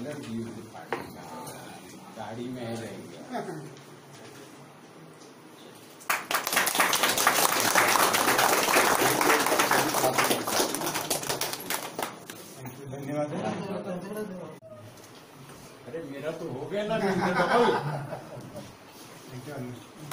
Colour दी हुई party का गाड़ी में रहेगी। धन्यवाद। अरे मेरा तो हो गया ना डबल। Thank you.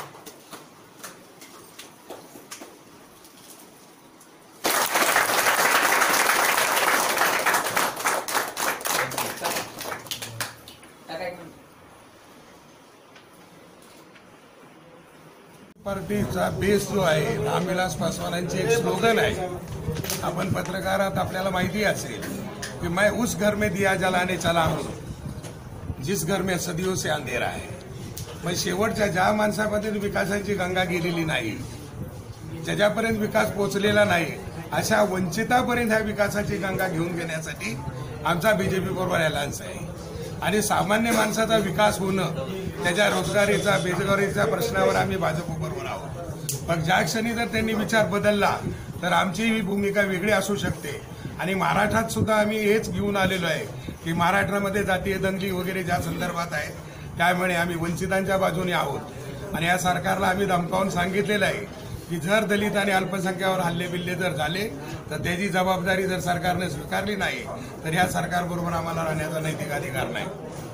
पार्टीचा बेस जो आहे रामविलास पासवानांचे एक स्लोगन आहे। आपण पत्रकारात आपल्याला माहिती असेल की मैं उस घर में दिया जलाने चला हूं जिस घर में सदियों से अंधेरा है। मग शेवटच्या ज्या माणसामध्ये विकासाची गंगा गेलेली नाही, ज्याच्यापर्यंत विकास पोहोचलेला नाही, अशा वंचितापर्यंत ह्या विकासाची गंगा घेऊन घेण्यासाठी आमचा बीजेपी बरोबर अलायन्स आहे। आणि सामान्य माणसाचा विकास होणं, त्याच्या रोजगारीचा बेरोजगारीच्या प्रश्नावर आम्ही भाजपबरोबर आहोत। पण ज्या क्षणी जर त्यांनी विचार बदलला तर आमची ही भूमिका वेगळी असू शकते। आणि महाराष्ट्रात सुद्धा आम्ही हेच घेऊन आलेलो आहे की महाराष्ट्रामध्ये जातीय दंगली वगैरे ज्या संदर्भात आहे त्यामुळे आम्ही वंचितांच्या बाजूने आहोत। आणि या सरकारला आम्ही धमकावून सांगितलेलं आहे की जर दलित आणि अल्पसंख्यावर हल्ले बिल्ले जर झाले तर त्याची जबाबदारी जर सरकारने स्वीकारली नाही तर या सरकारबरोबर आम्हाला राहण्याचा नैतिक अधिकार नाही।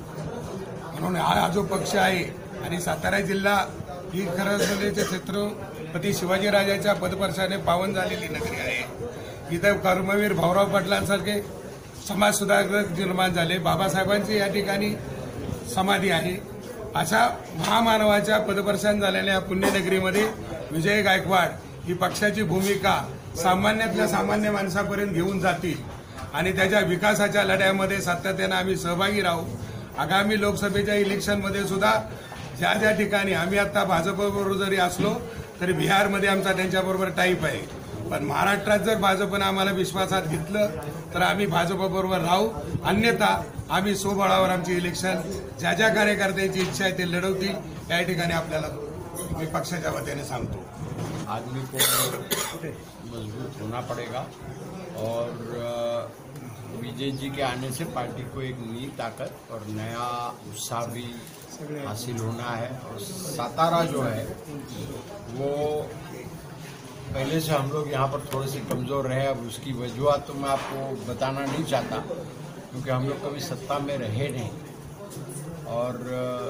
म्हणून हा जो पक्ष आहे आणि सातारा जिल्हा ही खरंच छत्रपती शिवाजीराजांच्या पदस्पर्शाने पावन झालेली नगरी आहे। इथं कर्मवीर भाऊराव पाटलांसारखे समाजसुधारक निर्माण झाले। बाबासाहेबांची या ठिकाणी समाधी आहे। अशा महामानवाच्या पदस्पर्शाने झालेल्या पुण्यनगरीमध्ये विजय गायकवाड ही पक्षाची भूमिका सामान्यातल्या सामान्य माणसापर्यंत घेऊन जातील आणि त्याच्या विकासाच्या लढ्यामध्ये सातत्याने आम्ही सहभागी राहू। आगामी लोकसभेच्या इलेक्शनमध्ये सुद्धा ज्या ज्या ठिकाणी आम्ही आता भाजपबरोबर जरी असलो तरी बिहारमध्ये आमचा त्यांच्याबरोबर टाईप आहे, पण महाराष्ट्रात जर भाजपनं आम्हाला विश्वासात घेतलं तर आम्ही भाजपबरोबर राहू। अन्यथा आम्ही स्वबळावर आमची इलेक्शन ज्या ज्या कार्यकर्त्यांची इच्छा आहे ते लढवतील। या ठिकाणी आपल्याला मी पक्षाच्या वतीने सांगतो, आदमी को मजबूत होना पड़ेगा और विजय जी के आने से पार्टी को एक नई ताकत और नया उत्साह भी हासिल होना है। और सातारा जो है वो पहले से हम लोग यहाँ पर थोड़े से कमज़ोर रहे। अब उसकी वजूहत तो मैं आपको बताना नहीं चाहता क्योंकि हम लोग कभी सत्ता में रहे नहीं। और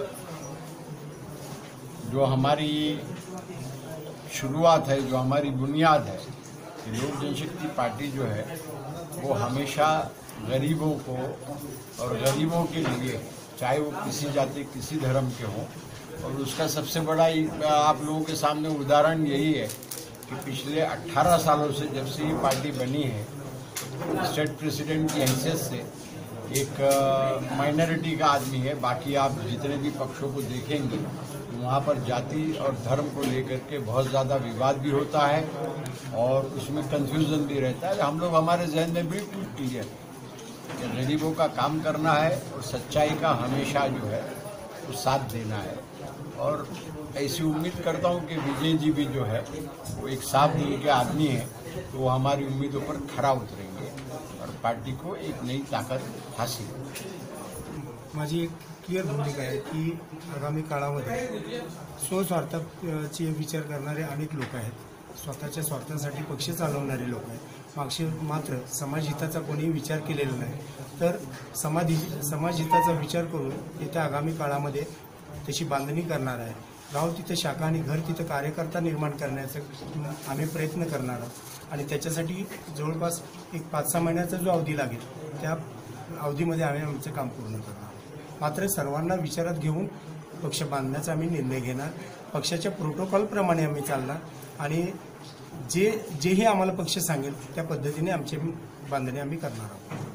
जो हमारी शुरुआत है, जो हमारी बुनियाद है, लोक जनशक्ति पार्टी जो है वो हमेशा गरीबों को और गरीबों के लिए, चाहे वो किसी जाति किसी धर्म के हों, और उसका सबसे बड़ा आप लोगों के सामने उदाहरण यही है कि पिछले 18 सालों से जब से ये पार्टी बनी है, स्टेट प्रेसिडेंट की हैसियत से एक माइनॉरिटी का आदमी है। बाकी आप जितने भी पक्षों को देखेंगे वहाँ पर जाति और धर्म को लेकर के बहुत ज़्यादा विवाद भी होता है और उसमें कंफ्यूजन भी रहता है। हम लोग हमारे जहन में बिल्कुल क्लियर कि गरीबों का काम करना है और सच्चाई का हमेशा जो है वो साथ देना है। और ऐसी उम्मीद करता हूँ कि विजय जी भी जो है वो एक साफ दिल के आदमी है, तो वो हमारी उम्मीदों पर खरा उतरेंगे और पार्टी को एक नई ताकत हासिल होगी। माझी एक क्लिअर भूमिका आहे की आगामी काळामध्ये स्वस्वार्थाचे विचार करणारे अनेक लोक आहेत, स्वतःच्या स्वार्थासाठी पक्ष चालवणारे लोक आहेत। मात्र समाजहिताचा कोणीही विचार केलेला नाही। तर समाजहिताचा विचार करून येत्या आगामी काळामध्ये त्याची बांधणी करणार आहे। गाव तिथे शाखा आणि घर तिथे कार्यकर्ता निर्माण करण्याचा आम्ही प्रयत्न करणार आहोत आणि त्याच्यासाठी जवळपास एक 5-6 महिन्याचा जो अवधी लागेल त्या अवधीमध्ये आम्ही आमचं काम पूर्ण करणार। मात्र सर्वांना विचारात घेऊन पक्ष बांधण्याचा आम्ही निर्णय घेणार। पक्षाच्या प्रोटोकॉलप्रमाणे आम्ही चालणार आणि जेही आम्हाला पक्ष सांगेल त्या पद्धतीने आमची बांधणी आम्ही करणार आहोत।